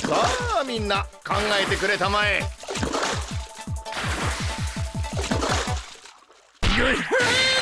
さあみんな考えてくれたまえ。よい